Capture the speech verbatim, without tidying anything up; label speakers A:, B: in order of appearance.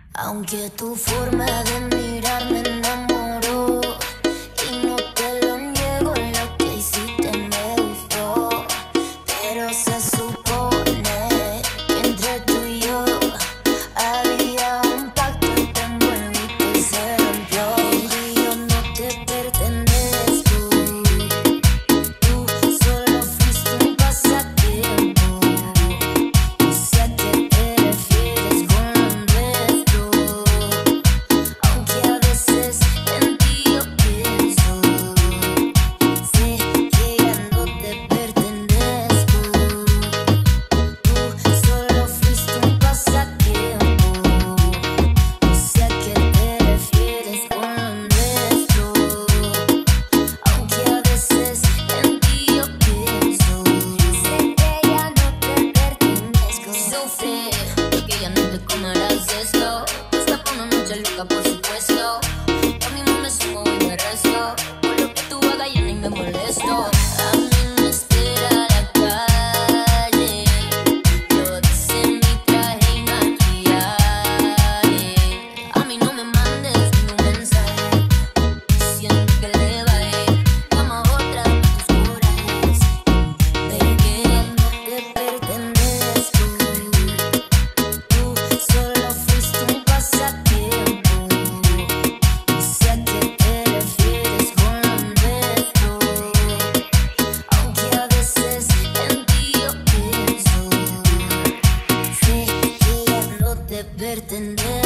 A: Aunque tu forma de mirar me enamoró y no te lo niego, lo que hiciste me gustó. Pero se supone que entre tú y yo había un pacto y te envolviste y se rompió. Y yo no te pertenezco, tú solo fuiste un pasatiempo. Y sé a qué te refieres con lo nuestro, aunque a veces en ti yo pienso. Sé que ya no te pertenezco, tú solo fuiste un pasatiempo. Y sé a qué te refieres con lo nuestro, aunque a veces en ti yo pienso. Sé que ya no te pertenezco. Sufrir, porque ya no te comerás esto. Escapa una noche loca, por supuesto. Yo mismo me sumo y me resto. Por lo que tú hagas ya ni me molesto. A mí me espera la calle, lo dice mi traje y maquillaje. A mí no me mandes ni un mensaje diciendo que le va a ir. Llama a otra para tus corajes. Baby, no te pertenezco, tú solo fuiste un pasatiempo. Y sé a qué te refieres con lo nuestro, aunque a veces en ti yo pienso. Sé que ya no te pertenezco.